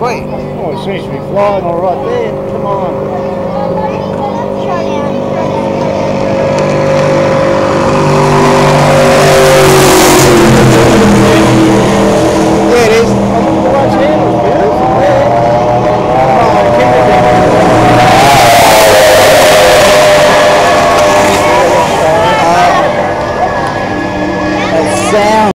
sweet. Oh, it seems to be flying all right there. Come on.